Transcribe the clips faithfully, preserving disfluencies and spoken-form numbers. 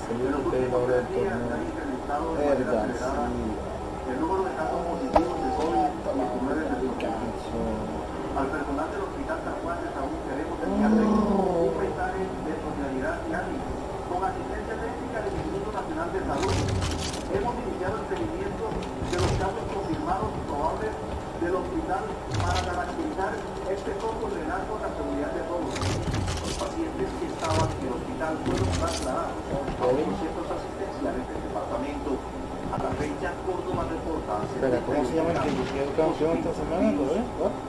Felipe Taylor del torneo. Verdad, sí. El número de casos positivos de COVID diecinueve en el canso. Al personal del Hospital San Juan de Saúl queremos enviarle un mensaje de solidaridad y ánimo. Con asistencia técnica del Instituto Nacional de Salud, hemos iniciado el seguimiento de los casos confirmados probables del hospital para garantizar este foco renal con la seguridad de todos. Los pacientes que estaban en el hospital fueron trasladados a los centros asistenciales del departamento. A la fecha, Córdoba reporta... Espera, ¿cómo se llama el que quedó campeón esta semana? ¿Lo ves?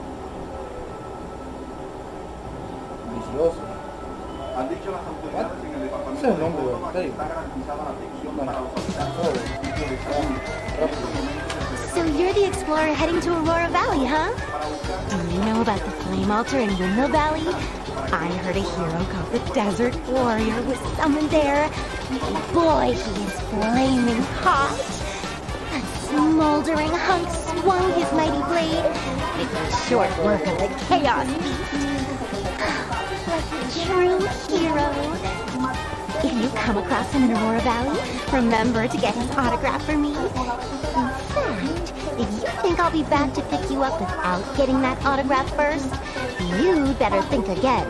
Vicioso. Han dicho las autoridades en el departamento de Córdoba nombre, que está garantizada la atención para los habitantes de salud. So you're the explorer heading to Aurora Valley, huh? Do you know about the Flame Altar in Windmill Valley? I heard a hero called the Desert Warrior was summoned there. Boy, he is flaming hot. That smoldering hunk swung his mighty blade. It was short work of the Chaos Beast. Like a true hero. If you come across him in Aurora Valley, remember to get his autograph for me. In fact, if you think I'll be back to pick you up without getting that autograph first, you'd better think again.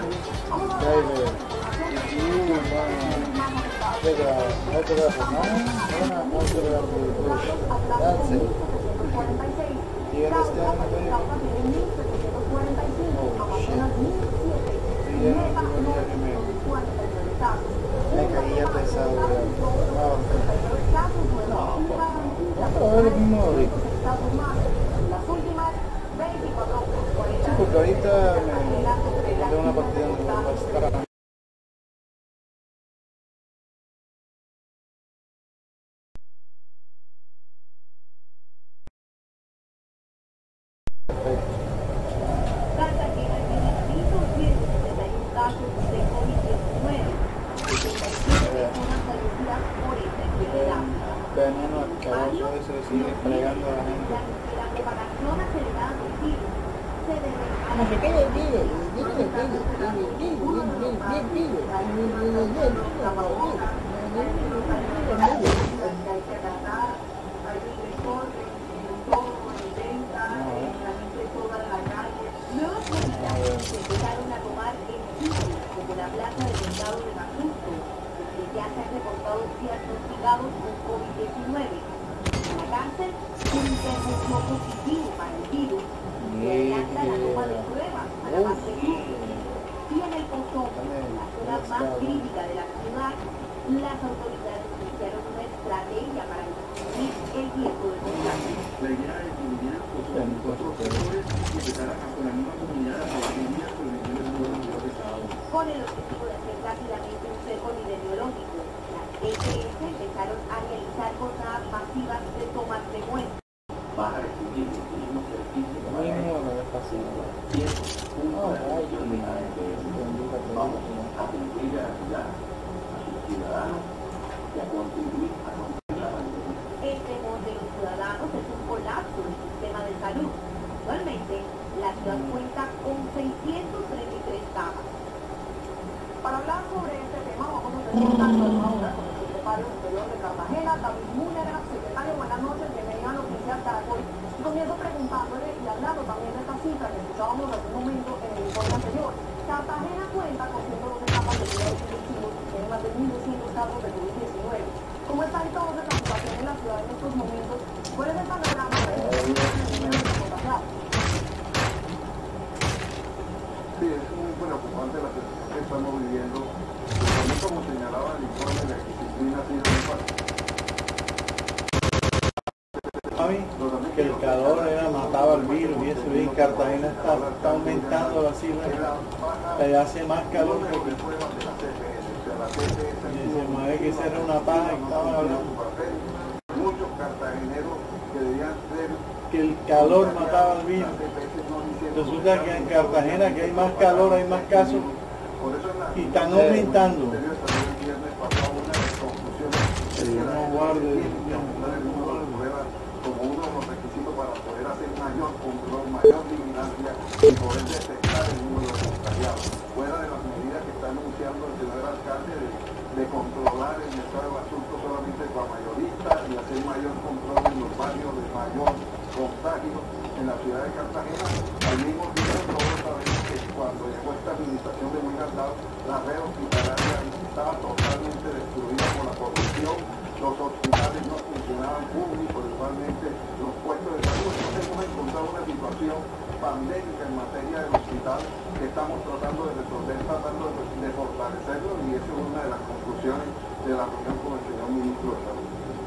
Me caía pesado. No, es lo mismo ahorita. Sí, porque ahorita me tengo una partida donde va a estar. Veneno asqueroso, eso sigue fregando a la gente. No se quede, vive, vive, ya se han reportado diagnosticados con COVID diecinueve. En la cárcel, un interno positivo para el virus y adelanta la toma de pruebas para más seguros. Y en el Pozón, la zona más crítica de la ciudad, las autoridades iniciaron una estrategia para disminuir el riesgo de contagio. La idea es dividir el Pozón en cuatro sectores y empezar a con la misma comunidad a trabajar en días con el nivel de nuevo de Estado. Con el objetivo de hacer rápidamente un cerco epidemiológico, las E P S empezaron a realizar jornadas masivas de tomas de muestras. Para recibir el turismo servicio No hay modo de fácil. vamos a cumplir a ayudar a sus ciudadanos y a contribuir a combatir la pandemia. El temor de los ciudadanos es un colapso del sistema de salud. Actualmente, la ciudad cuenta con seiscientos treinta y tres camas. Para hablar sobre este tema, vamos a tener contacto ahora con el secretario Superior de Cartagena, David Múnera. Secretario, buenas noches, bienvenido a Noticias Caracol. Y comienzo preguntándole y hablando también de esta cifra que escuchábamos hace un momento en el informe anterior. Cartagena cuenta con ciento doce capas de cuidados intensivos y tiene más de mil doscientos casos de COVID diecinueve. ¿Cómo está entonces la situación en la ciudad en estos momentos? ¿Cuál es el panorama de la número de contagiados? Sí, es muy preocupante la situación que estamos viviendo. También, como señalaba el informe, la disciplina ha sido muy fácil. Que el calor era, mataba el virus y eso, y en Cartagena está, está aumentando la cifra, que hace más calor que aquí. Y se mueve que será una paja y estaban hablando. Muchos cartageneros que debían ser... Que el calor mataba el virus. Resulta que en Cartagena, que hay más calor, hay más casos y están aumentando. No guarde, como uno de los requisitos para poder hacer mayor control, mayor vigilancia y poder detectar el número de contagiados, fuera de las medidas que está anunciando el señor alcalde de de controlar el mercado de asuntos solamente para mayoristas y hacer mayor control en los barrios de mayor contagio en la ciudad de Cartagena. Al mismo tiempo, todos sabemos que cuando llegó esta administración de William Law, la red hospitalaria estaba totalmente destruida por la corrupción, los hospitales no funcionaban públicos, igualmente los puestos de salud. Entonces hemos encontrado una situación pandémica en materia del hospital que estamos tratando de resolver, tratando de, de fortalecerlo, y esa es una de las conclusiones de la reunión con el señor ministro de Salud.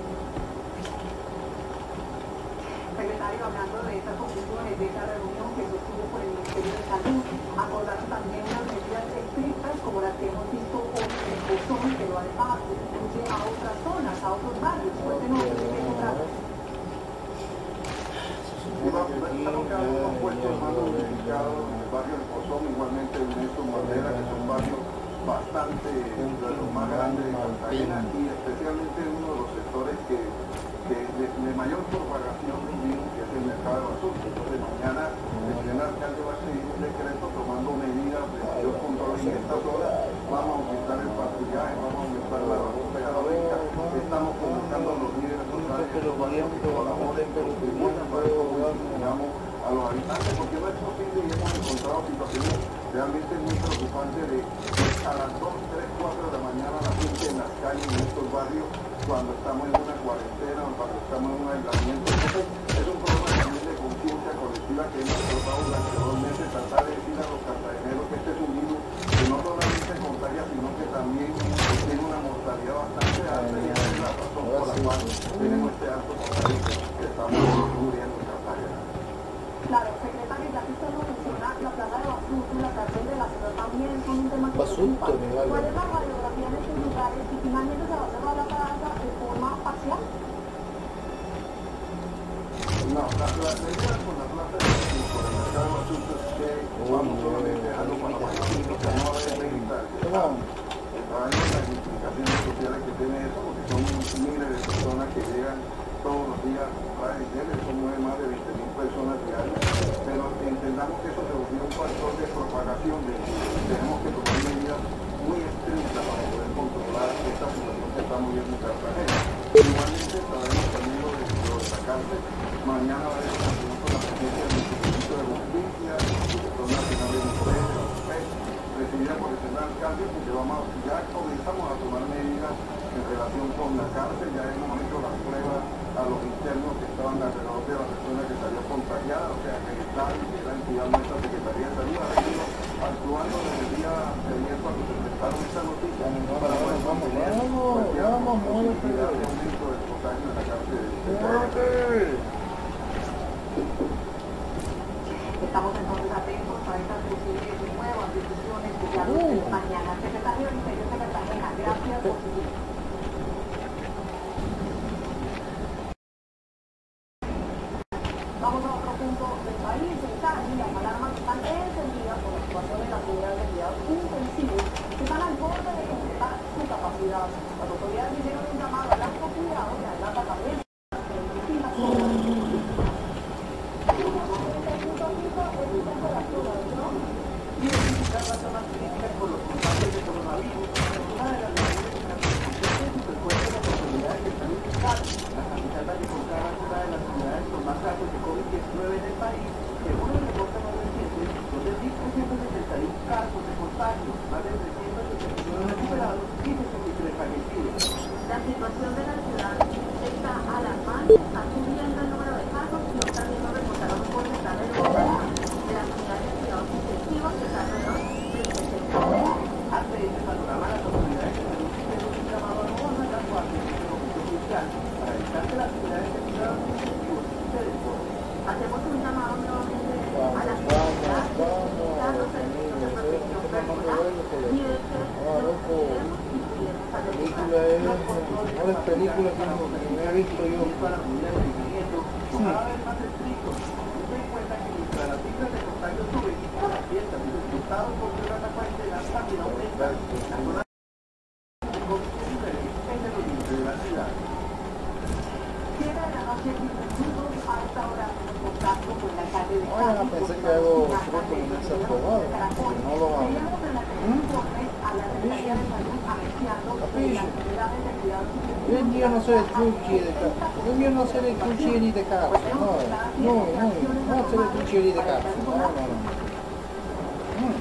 Secretario, hablando de estas conclusiones de esta reunión que sostuvo por el Ministerio de Salud, acordaron también unas medidas estrictas como las que hemos visto hoy en el Bosón, pero además incluye a otras zonas, a otros barrios. Cuéntenos de qué se trata. Estamos cada uno puestos más unificados en el barrio del Pozón, igualmente en Néstor Mandela, que son barrios bastante de los más grandes de Cartagena, y especialmente en uno de los sectores que, que de, de mayor propagación del virus, que es el mercado de basura. Entonces mañana el señor alcalde va a seguir un decreto tomando medidas de mayor control en estas horas. Vamos a aumentar el patrullaje, vamos a aumentar la labor pedagógica, estamos convocando a los líderes sociales que los barrios que colaboren, que los tribunan para que digamos a los habitantes, porque no es posible, y hemos encontrado situaciones realmente muy preocupantes de a las dos, tres, cuatro de la mañana la gente en las calles en estos barrios cuando estamos en una cuarentena o cuando estamos en un aislamiento. Entonces es un problema también de conciencia colectiva que hemos tratado durante dos meses, tratar de decir a los cartageneros que este es un virus que no solamente contagia, sino que también tiene una mortalidad bastante alta, y esa es la razón por la cual tenemos este alto contagio que estamos muriendo en Cartagena. Claro, secretario, ya que usted lo menciona, la plaza de Basurto y la cárcel de la ciudad también son un tema que preocupa. ¿Cuál es la radiografía en estos lugares y finalmente se va a cerrar la plaza de forma parcial? No, la, la idea con la plaza de Basurto, el mercado de Basurto, es que vamos solamente a los panameños, que no va a haber venta. Sabemos las implicaciones sociales que tiene eso, porque son miles de personas que llegan todos los días para Intel, eso mueve más de veinte mil personas diarias, pero entendamos que eso se volvió un factor de propagación de virus. Tenemos que tomar medidas muy estrictas para poder controlar esta situación que estamos viendo en Cartagena. Igualmente sabemos también lo de, lo de la cárcel. Mañana va a haber una reunión con la presencia del Instituto de Justicia, del Instituto Nacional de Mujeres, de los P E S, presidida por el señor alcalde, porque vamos, ya comenzamos a tomar medidas en relación con la cárcel. Ya hemos hecho las pruebas a los internos que estaban alrededor de la persona que salió contagiada, o sea que está, que la entidad nuestra Secretaría de Salud ha venido actuando desde el día de ayer cuando se presentaron esta noticia para poder contener cualquier posibilidad de aumento del contagio en la cárcel de Estamos entonces atentos a estas posibles nuevas decisiones que ya uh. mañana. Secretario del Interior de Cartagena, gracias por su tiempo. Vamos a otro punto del país. En Cali, las alarmas están encendidas por la situación de las unidades de cuidados intensivos que están al borde de completar su capacidad. Las autoridades hicieron un llamado al alto cuidado que adelanta también identificar las zonas críticas por los contagios de coronavirus. Una de las medidas que la Constitución superpuesta las autoridades que están implicadas. La capital Valledupar es una de las ciudades con más casos de COVID diecinueve en el país. Según el reporte más reciente, dos mil trescientos sesenta y uno casos de contagio, más de trescientos setenta y nueve recuperados y sesenta y tres fallecidos. La situación de la ciudad está alarmante, está subiendo el número de casos y hoy también nos reportaron un porcentaje de de las unidades de cuidados intensivos que está alrededor del sesenta por ciento. Ante este panorama, las autoridades de salud hicieron un llamado a no bajar las guardias en el momento crucial para evitar que las unidades de cuidados intensivos se desborden. Hacemos un llamado nuevamente a las comunidades, a los servicios de protección personal y de que nos cuidemos y cuidemos a los demás. Las películas que me he visto yo. Para unidades de seguimiento son cada vez más estrictos. Ten en cuenta que mientras las cifras de contagio suben, las fiestas y los resultados por la cuarentena también aumentan. La zona de COVID diecinueve es el oriente de la ciudad. Siete de la noche, quince minutos, a esta hora en contacto con la calle de Cali. Ah, pensé que hago fruto en ese probado, no lo hago. Teníamos en la informe a la Secretaría de Salud anunciando piso. Yo el mío no se destruye de casa. Yo el mío no se destruye ni de casa. No, no, no, no se destruye ni de casa. No, no, no. Mm.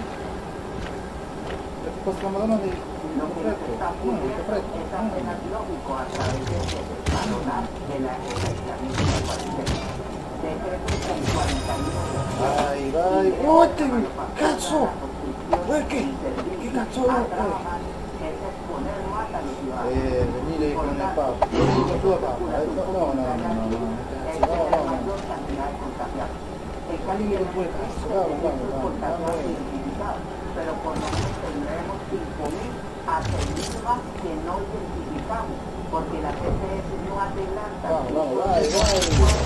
Pues la madonna di Lo que se está haciendo es apenas lógico a través de valorar de la aislamiento de cuarentena. Decretos con cuarenta y uno. Vai, vai. Otte, cazzo! Perché? Che cazzo è? Eh, venire con il Papa. Venire con il tuo Papa. Eh, no, no, no, no, no. Cazzo, no, no, no. Venire con il tuo cazzo. Vamos, vamos, vamos. vamos. Pero por lo menos tendremos cinco mil atendidas que no identificamos, porque la T C S no adelanta. Vamos, vamos, vai, vai.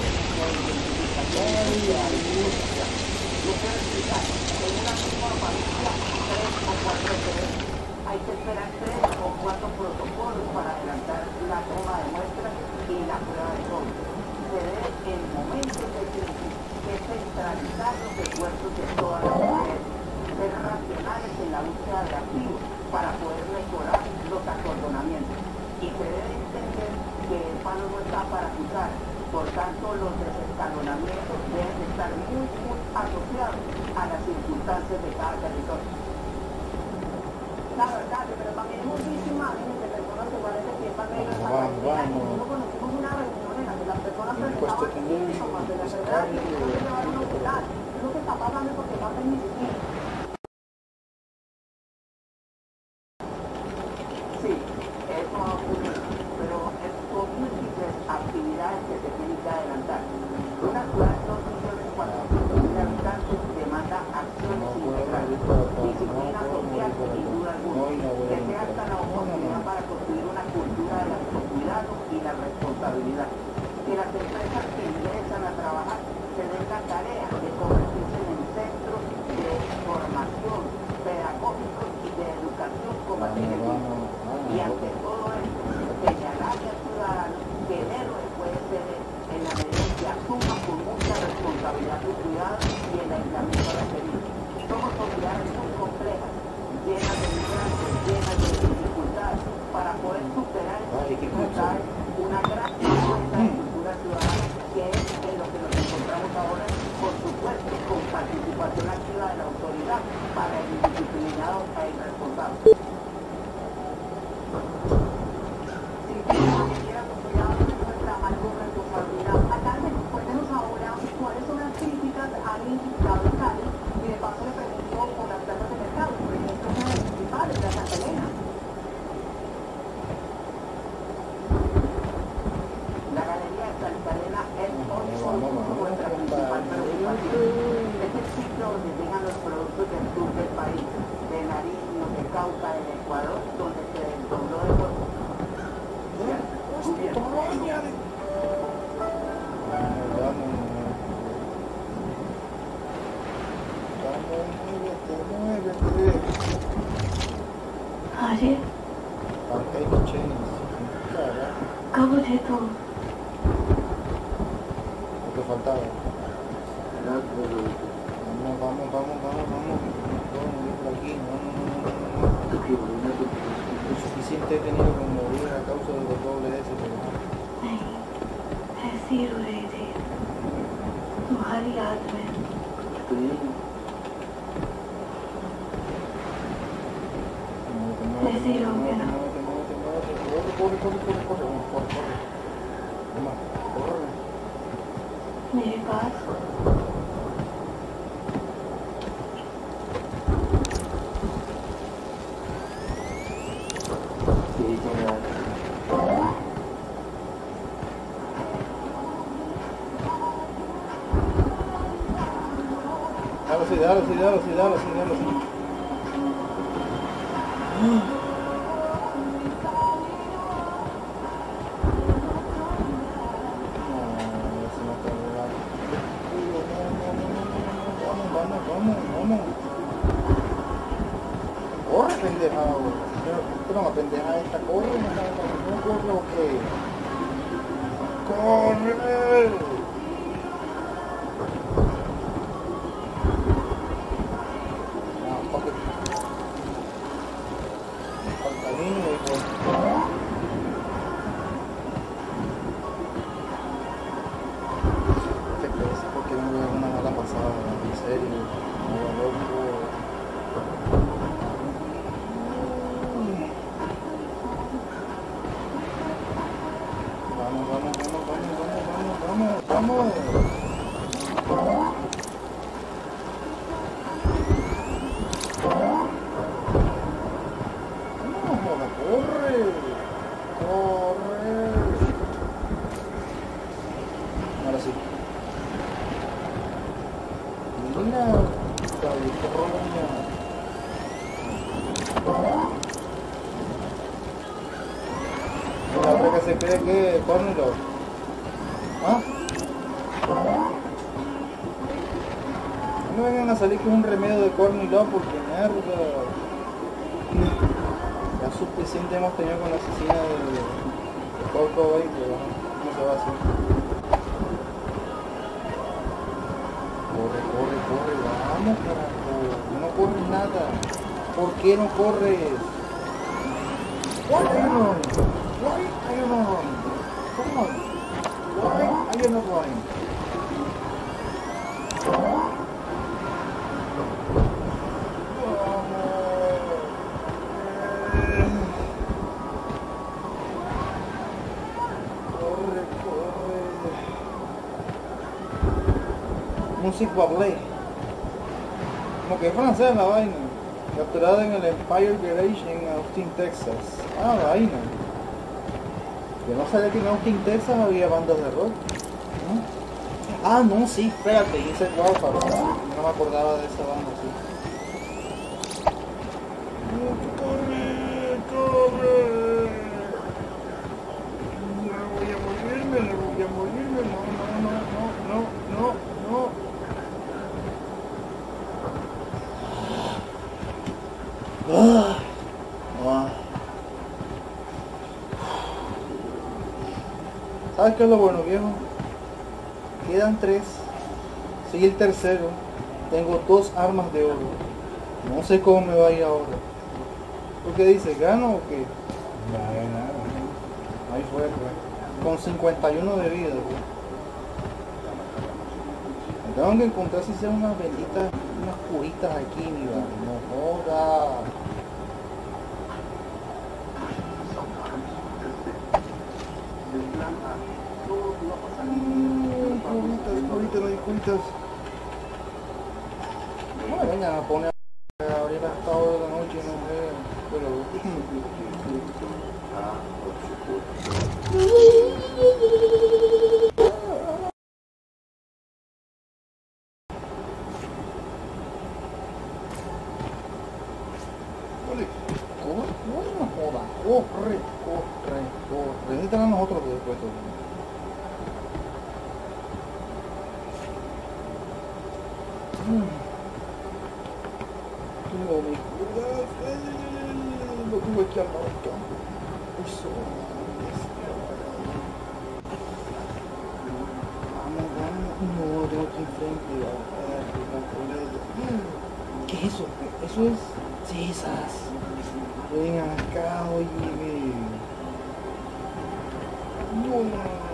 Yo quiero explicar, en una misma familia, tres o cuatro veces, hay que esperar tres o cuatro protocolos para adelantar la toma de muestras y la prueba de COVID. Se debe en momentos de crisis que centralizar los esfuerzos de todas las mujeres, ser racionales en la búsqueda de activos para poder mejorar los acordonamientos. Y se debe entender que el palo no está para cruzar. Por tanto, los desescalonamientos deben estar muy, muy asociados a las circunstancias de cada territorio. La verdad, pero también hemos visto imágenes de personas que parece que están en la cuarentena. Nosotros conocimos una reunión en la que las personas presentaban síntomas de la enfermedad y se llevaron a un hospital. Es lo que está pasando porque pasa en mi sitio. Sí, eso ha ocurrido, pero es con múltiples actividades que se tienen que adelantar. Una ciudad de dos millones cuatrocientos mil habitantes demanda acciones integrales, disciplina social y duda alguna, que sea hasta la oportunidad para construir una cultura del autocuidado y la responsabilidad. Que las empresas que ingresan a trabajar se den la tarea de convertirse en centros de formación pedagógicos y de educación con materia. Y ante todo esto, señalarle al ciudadano que el héroe puede ser en la medida que asuma con mucha responsabilidad su cuidado y el aislamiento requerido. Somos sociedades muy complejas, llenas de migrantes, llenas de dificultades. Para poder superar estas dificultades, una gran propuesta de cultura ciudadana, que es en lo que nos encontramos ahora, por supuesto, con participación activa de la autoridad para el indisciplinado e irresponsable. Alcalde, cuéntenos ahora cuáles son las críticas al indicado de Cali y de paso le pregunto por las plazas de mercado, por ejemplo, una de las principales, la Santa Elena. La galería de Santa Elena es hoy nuestra principal preocupación. Es el sitio donde llegan los productos del sur del país, de Nariño, de Cauca, del Ecuador, donde se desdobló de nuevo. अरे कब उठे तुम? Te faltaba. Vamos, vamos, vamos, vamos, vamos. Vamos, por aquí. No, no, no, no, no. Lo suficiente he tenido con morir a causa de los dobles ese, pero no. नहीं, ऐसे ही रो रही थी तुम्हारी याद में। ऐसे ही रहोगे ना? Corre, corre, corre, corre, corre, corre, corre. Mamá, corre. मेरे पास Dale, sí, dale, sí, dale, sí, dale, sí, dale, sí. Vamos, vamos, vamos. Corre, pendejado. Pero la pendeja esta corre, no corre o qué. ¡Corre! Camino y se cree que Courtney Love. ¿Ah? No me vengan a salir con un remedio de Courtney Love porque mierda. Ya suficiente hemos tenido con la asesina de, de Kurt Cobain, pero no se va a hacer. Corre, corre, corre, vamos carajo. No corres nada. ¿Por qué no corres? Why are you running? Why are you not running? Come on. Why are you not running? Corre, corre. Music Bablé. Como que es francés la vaina. Capturada en el Empire Garage en Austin, Texas. Ah, vaina. Yo no sabía que en Austin, Texas había bandas de rock. ¿No? Ah, no, sí, espérate, hice Warfare. No me acordaba de esa banda, sí. ¡Corre, corre! Me voy a morirme, me voy a morirme. No, no, no, no, no, no, no. Ah, ah. ¿Sabes qué es lo bueno, viejo? Quedan tres. Sigue el tercero. Tengo dos armas de oro. No sé cómo me va a ir ahora. ¿Tú qué dices? ¿Gano o qué? No, nada. Ahí fue, pues. Con cincuenta y uno de vida, pues. Me tengo que encontrar si sean unas benditas, unas curitas aquí, mi barrio. No joda. Curitas, curitas, no hay curitas. No, venga, me pone a abrir hasta hora de la noche, no sé. Pero... Corre, corre, corre. Necesitan nosotros después. Tengo mi cuidado. Lo tuve que armar acá. Eso. Vamos, vamos. No, tengo que enfrente. ¿Qué es eso? Eso es César. Vengan acá, oye. No, no, no.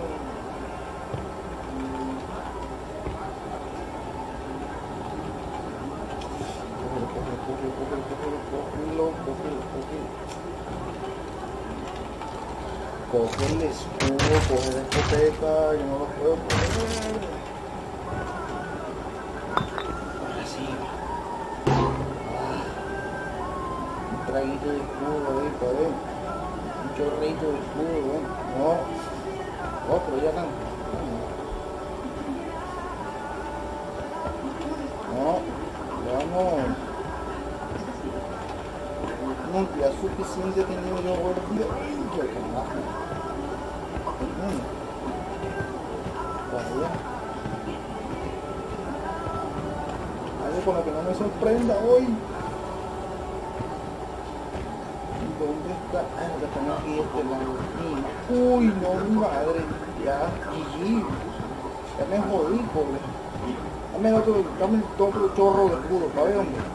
Corre, corre, corre, corre, corre, corre, corre, corre. Coge el escudo, coge la escopeta, yo no lo puedo poner. Ahora sí. Un traguito de escudo ahí, para ver. Un chorrito de escudo, ¿eh? No. Otro, ya están. No. Vamos. No, ya suficiente he tenido yo por el día. ¡Qué carajo! Vaya. Algo con lo que no me sorprenda hoy. ¿Dónde está? Ah, lo que tengo aquí este lado. Uy, no, mi madre. Ya, G G. Ya me jodí, pobre. Dame otro, dame otro chorro de escudo, para ver, hombre.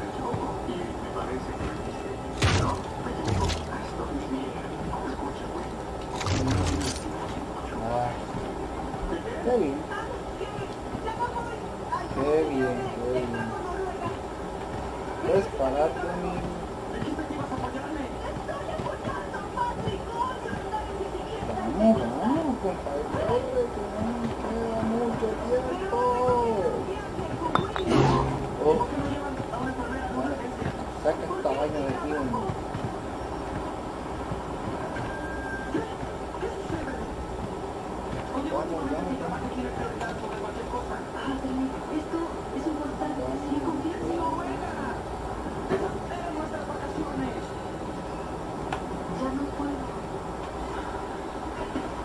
Ah, qué bien. Qué bien, qué bien. Puedes pararte, mi... Vamos, vamos, compadre, corre, que no nos queda mucho tiempo. Oh. Saca esta vaina de aquí, hombre. Vamos, vamos, vamos. Esto es importante, sí, confianza. Ya no puedo.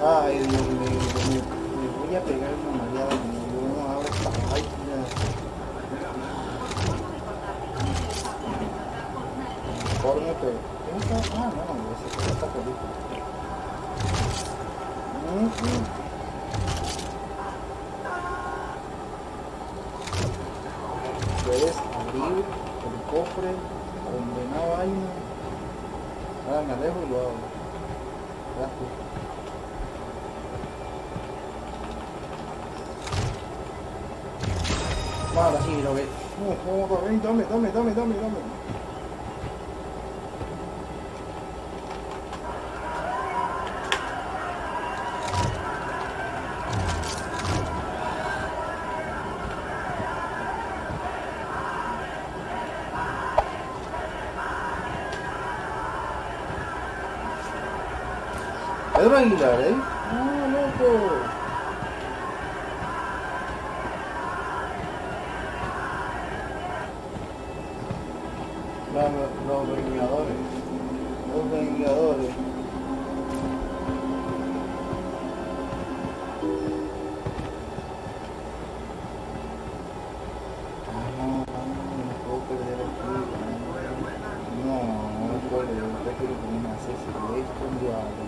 Ay, Dios mío, me, me voy a pegar una mareada como yo no hago esta vaina. Informe, pero... ¿qué está? Ah, no, esa es esta película. Mm-hmm. Puedes abrir el cofre, condenar vaina. Ahora me alejo y lo hago. Gracias. Ahora sí, lo ve. No, no, ven, dame, dame, dame, dame, dame. Pedro Aguilar, ¿eh? No, loco. Los, los Vengadores. Los Vengadores. Ah, no, no, no me puedo perder aquí. No, no me puedo perder. Yo prefiero que me hace esto un diablo.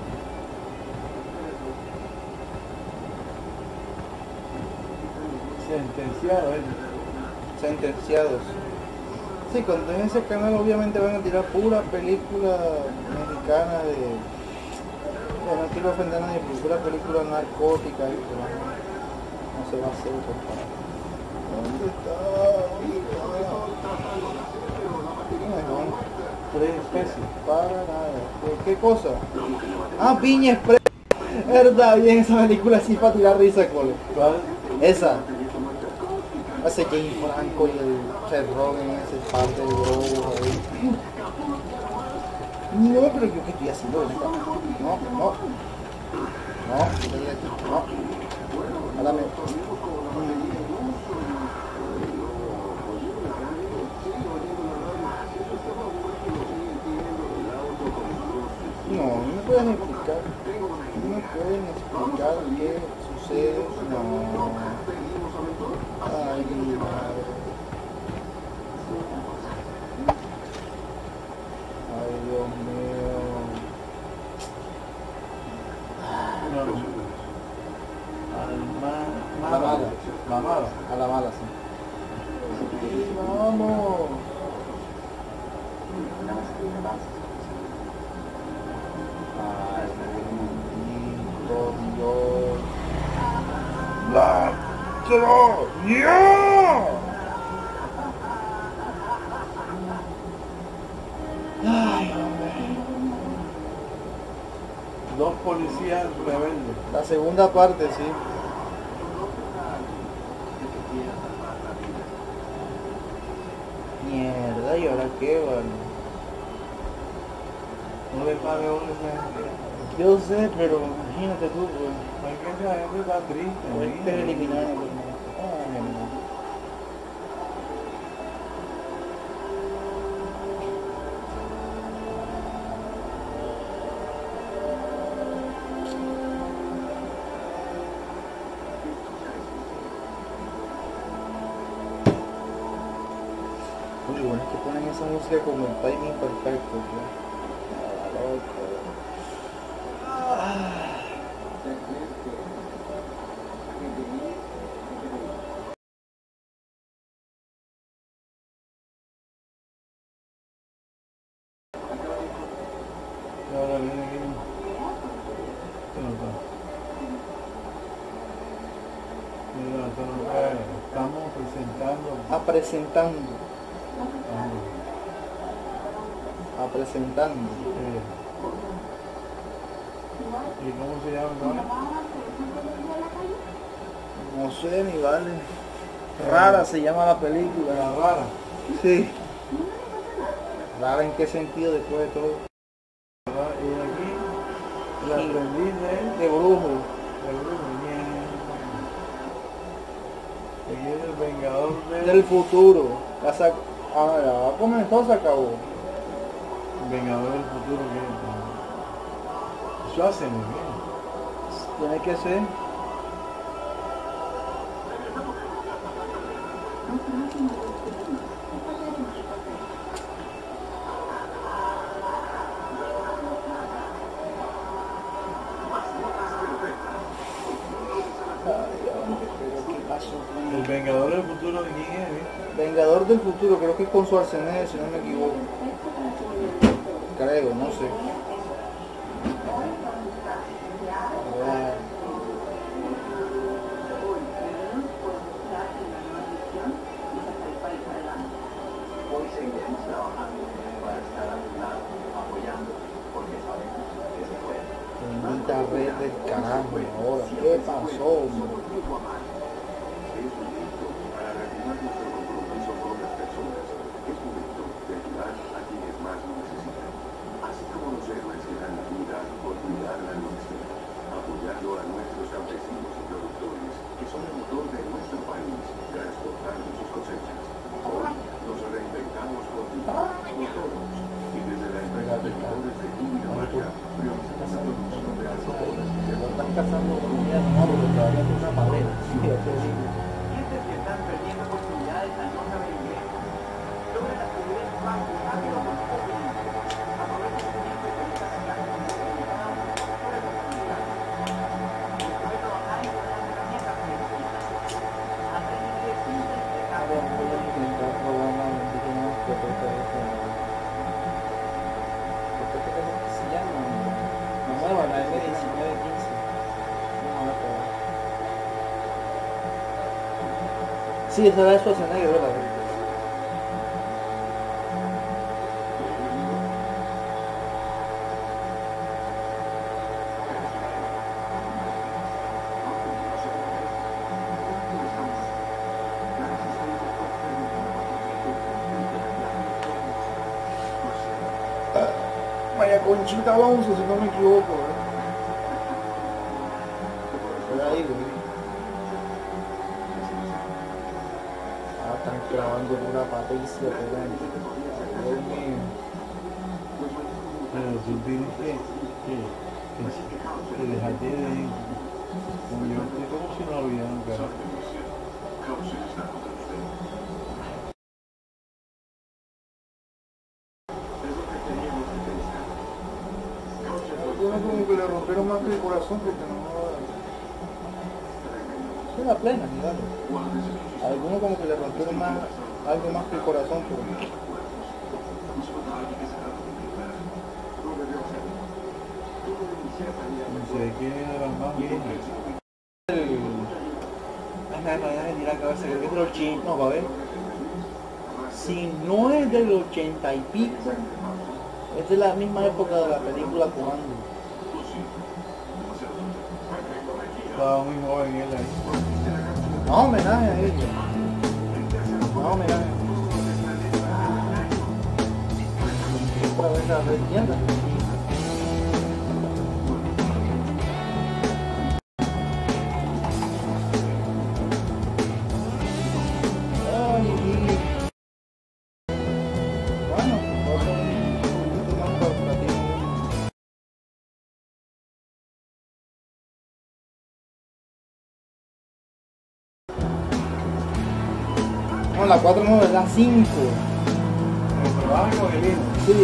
Sentenciado, ¿eh? Sentenciados. Sí, cuando en ese canal obviamente van a tirar pura película mexicana de... Bueno, no quiero ofender a nadie, pero pura película narcótica y pero no, no se va a hacer, compadre. ¿Dónde está? ¿Dónde está? No, Tres especies. para nada. ¿Qué, qué cosa? Ah, Piña Express. Verdad, bien, esa película sí para tirar risa, cole. ¿Cuál? Esa. Ese James Franco y el Seth Rogen, ese par de drogos ahí. No, pero yo qué estoy haciendo ahorita. No, no. No, estoy aquí. No. Háblame. No, no me pueden explicar. No me pueden explicar qué sucede. No. Ay, mi madre. Ay, Dios mío. No. Al ma- A la mala. La mala. A la mala, sí. Sí, vamos. Ay, bendito Dios. La Troya. Ay, hombre. Dos policías rebeldes. La segunda parte, sí. Mierda, ¿y ahora qué, vale? No le pague uno esa gente. Yo sé, pero imagínate tú, pues. Es que esa gente está triste. Hay ¿sí? que eliminar el Ay, no. Uy, bueno, es que ponen esa música como el timing perfecto, ¿no? Ah, loco. Ah. Y ahora viene aquí. ¿Qué no está? Mira, esto no cae. Estamos presentando. A presentando, Ah, a presentando. eh. ¿Y cómo se llama? ¿No? No sé ni vale. Rara se llama la película. La rara. Sí. Rara en qué sentido después de todo. ¿Verdad? Y aquí el aprendiz de, De brujo. de Bruno. Aquí es el vengador del, Del futuro. La sac- ah, ya comenzó, se acabó. el vengador del futuro que es Schwarzenegger. Tiene que ser. El Vengador del Futuro de quién es, ¿eh? Vengador del Futuro, creo que es con Schwarzenegger, si no me equivoco. Creo, no sé. Ah. Hoy seguiremos trabajando para estar a tu lado, apoyando, porque sabemos que se puede. Bendita red del carajo, ahora, ¿qué pasó? Es momento para reafirmar nuestro compromiso con las personas. Es momento de ayudar a quienes más lo necesitan. Así como los héroes que dan la vida por cuidar la nuestra, apoyando a nuestros campesinos y productores, que son el motor de nuestro país, transportando sus cosechas. Hoy nos reinventamos por ti, por todos. Y desde la empresa de licores de Cundinamarca, priorizamos la producción de alcoholes y Lo están cazando con un día no, porque todavía tiene una madera. Sí, eso sí. Sientes que están perdiendo oportunidades al no saber inglés. Logra la fluidez fácil, rápido, con poco tiempo. Aprovecha el tiempo y conecta con la comunidad. Puede trabajar y con las herramientas que necesitas. Aprende inglés simple y Ahora voy a intentar programar un poquito más que por teléfono. ¿Qué se llama? La nueva, la M diecinueve quince. Vamos a ver por ahí. Sí, esa era de Schwarzenegger, ¿verdad? María Conchita Alonso, si no me equivoco, ¿eh? Por ahí, güey. Ah, están clavando una Patricia, ¿verdad? Dios mío. Pero tú tienes que, que, que, que dejarte de ir. Como yo estoy como si no lo vieran, carajo. Algunos como que le rompieron más que el corazón porque no... Es la plena, digamos. Algunos como que le rompieron más, algo más que el corazón porque... No sé quién es de las más viejas. El... Ay, me voy a tirar la cabeza, creo que es del ochenta, no, va a ver. Si no es del ochenta y pico, es de la misma época de la película Comando. Estaba muy joven él ahí. No, homenaje a ella. No, homenaje. Otra vez la red mierda. Ay, bueno, voy a hacer un poquito más corporativo. No, la cuatro no, es la cinco. Me trabaja con el hijo. Sí.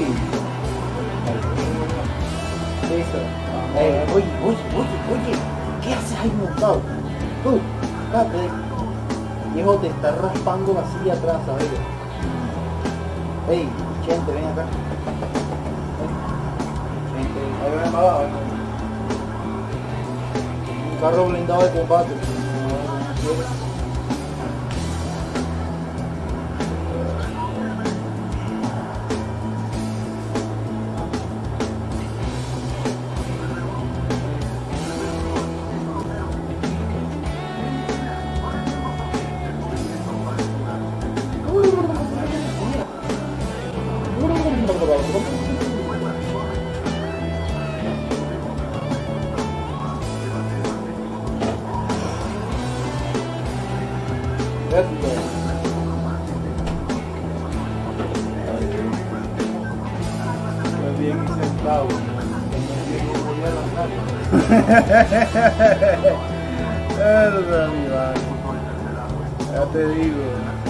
Eso. Ey, oye, oye, oye, oye, ¿qué haces ahí montado? Tú, espérate. Viejo, te está raspando la silla atrás, ¿sabes? Ey, Chente, ven acá. Ven. Chente, ahí ven abajo. Un carro blindado de combate. Verdad, mi madre. Ya te digo.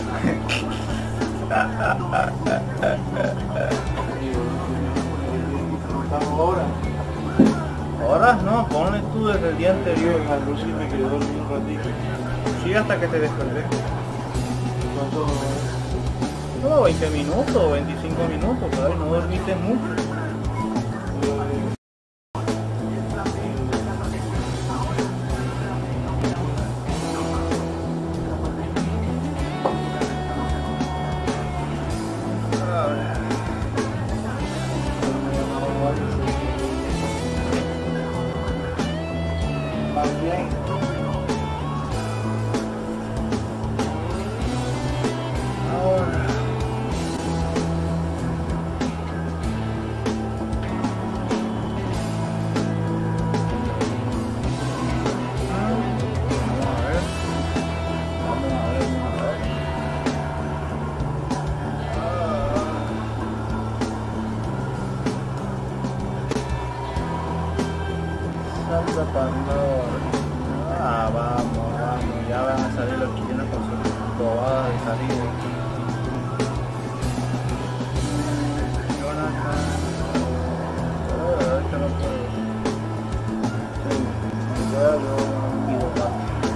Ahora, Horas no, ponle tú desde el día anterior. a Lucy me quedé dormido un ratito. Sí, hasta que te desperté. ¿Cuánto? No, veinte minutos, veinticinco minutos, ¿sabes? No dormiste mucho. También. Ahora. Salsa Pandora. Ah, vamos, vamos, ya van a salir los chilenos con sus bobadas de salida. Jonathan. Ah, ahorita no puedo. Sí, ya yo pido más.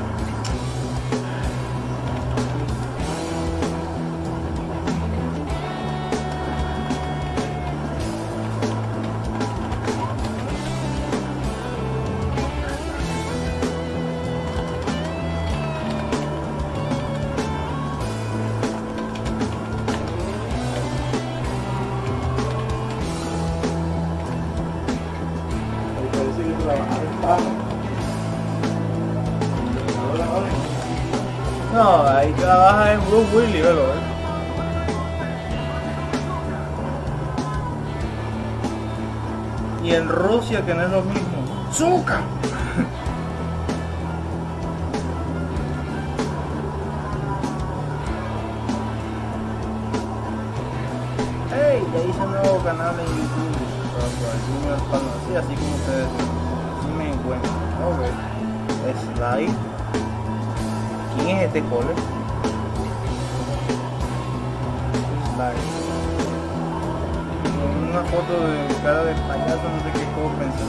Parece que trabajar en pago. No, ahí trabaja en Bruce Willis, velo, ¿eh? Y en Rusia, que no es lo mismo. ¡Zuka! ¡Hey! Ya hice un nuevo canal en YouTube. Junior Palma, sí, así como ustedes sí me encuentran. Ok. Slide. ¿Quién es este cole? Slide. Con una foto de cara de payaso, no sé qué puedo pensar.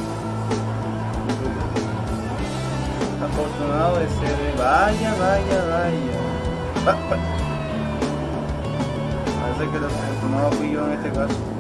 Afortunado de ser. Vaya, vaya, vaya. Va, va. Parece que el afortunado fui yo en este caso.